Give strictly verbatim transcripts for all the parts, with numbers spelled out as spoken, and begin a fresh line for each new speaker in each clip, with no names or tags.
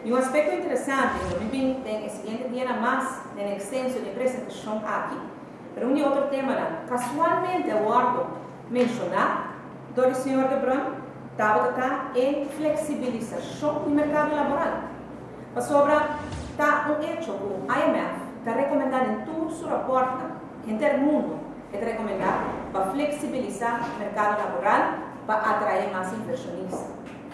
E um aspecto interessante, eu também tenho o seguinte dia mais na extensão de apresentação aqui, para um outro tema, casualmente eu guardo mencionar do senhor de Bruin, estava em flexibilização do mercado laboral. Para sobre está um hecho que o I M F está recomendando em todo o seu raporte inteiro mundo, que está recomendado para flexibilizar o mercado laboral para atrair mais inversionistas.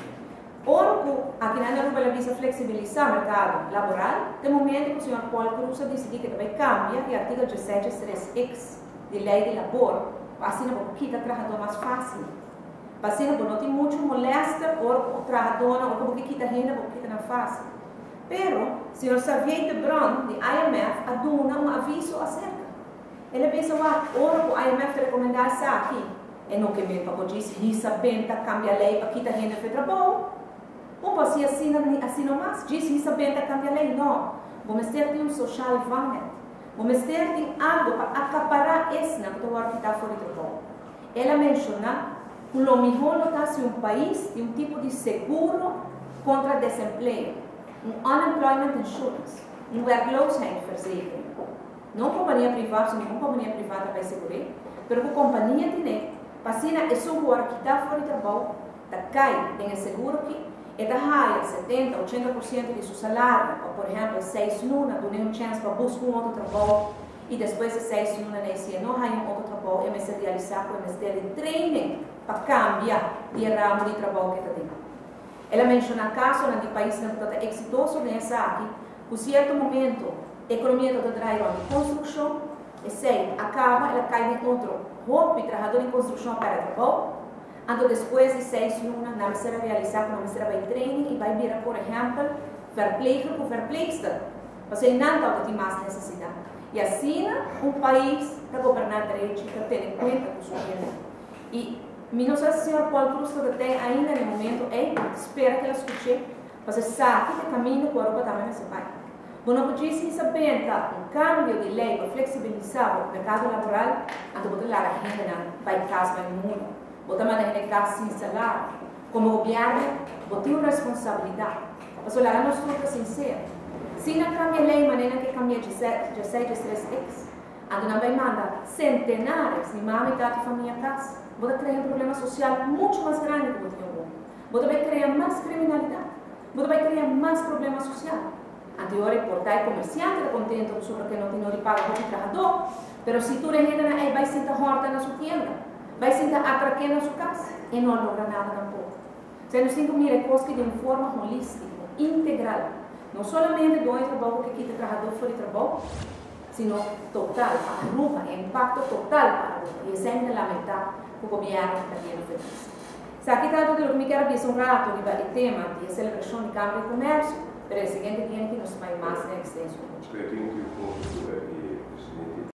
Ora, aqui na Europa visa flexibilizar o mercado laboral, de momento que o senhor Paul Cruz decidiu que vai cambiar o artigo dezessete três X de lei de labor, para assim não quitar o trabalhador mais fácil. Para assim não tem muito molesta por o trabalhador, ou como que quita renda, porque quita não fácil. Pero, o senhor Xavier de Bruin, de I M F, aduna um aviso acerca. Ele pensa, ora, o I M F recomendar isso aqui, e não que mesmo para dizer, risa, benta, cambia a lei para quitar renda para trabalho. Não pode assim, assim não mais. Diz isso bem que cambia a lei. Não. Vamos ter um social environment. Vamos ter algo para acaparar esse na que está fora do trabalho. Ela menciona que o melhor está se um país tem um tipo de seguro contra desemprego, um unemployment insurance, um werkloosheidverzekering. Não companhia privada, nenhuma companhia privada vai segurar, mas a companhia tem. Para assim, é só o que está fora do trabalho, está cai, tem seguro que ela ganha setenta, oitenta por cento de seu salário, ou por exemplo, seis lunas, dá uma chance para buscar um outro trabalho, e depois de seis lunas, se não ganha um outro trabalho, é se realizar com uma série de treino para cambiar de ramo de trabalho que está tendo. Ela menciona casos no país que está exitoso nessa aqui, por certo momento, a economia está trabalhando em construção, e se acaba, ela cai em outro roupa de trabalhador em construção para trabalho. Ando depois de seis lunas, não será realizar, não será vai treino e vai virar, por exemplo, verpleger ou verpleegster. Você não tem mais necessidade. E assim, um país está governado direito, está tendo em conta com o seu dinheiro. E, não sei se o senhor Paul Cruz tem ainda no momento, é, espera que ela escute, você sabe que o caminho que a Europa também se vai. Não podia se saber que um cambio de lei para flexibilizar o mercado laboral, então você lá a renda vai casa, vai mundo. Você tem que sem salário. Como governo, você tem uma responsabilidade. Mas o lado nós somos sinceros. Se não cambia a lei, de maneira que cambia de dezessete três X, então não vai mandar centenares de mamãe da família a casa. Você cria um problema social muito mais grande que você tem agora. Você vai criar mais criminalidade. Você vai criar mais problemas sociais. Anterior, portar comerciante está contente com sobre que não tem hora paga para o trabalhador, mas se tu renda vai sentar horta na sua tienda. Vai sentar atraquendo na sua casa e não logra nada tampouco. Você nos tem que mirar coisas de uma forma holística, integral. Não somente do trabalho que quita o trabalhador fora de trabalho, sino total, para a rua, impacto total para a rua. E é sempre lamentável que o governo está tendo feliz. Se aqui está tudo o que me quero ver um rato de tema de celebração de Câmara de Comércio, para o seguinte dia que nós vai mais na extensão.